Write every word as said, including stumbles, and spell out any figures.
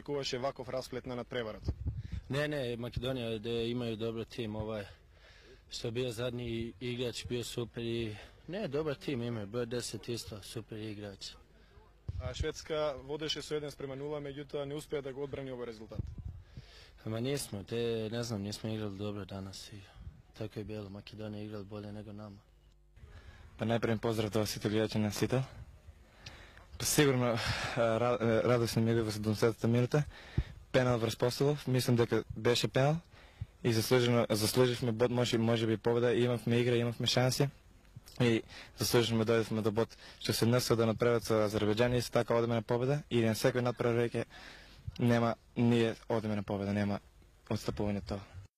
очекуваше ваков расплет на надпреварот? Ne, ne, Makedonija da imaju dobar tim, ovaj, što je bio zadnji igrač, bio super i ne, dobar tim imaju, broj deset isto, super igrač. А Шведска водеше со еден спрема нула, меѓутоа не успеа да го одбрани овој резултат. Ma nismo, te, ne znam, nismo igrali dobro danas i tako je bilo, Makedonija igrali bolje nego nama. Pa najprije pozdrav do sите гледачи на Сител. Pa sigurno радосно ми е во седумдесетата минута. Пенал врз Постолов, мислам дека беше пенал и заслужено заслуживме бод, може може би победа, имавме игра, имавме шанси и заслужено дојдовме до бод што се НС да направат со Азербејџан и така одиме на победа и на секој надпревар веќе нема ние одиме на победа, нема отстапување тоа.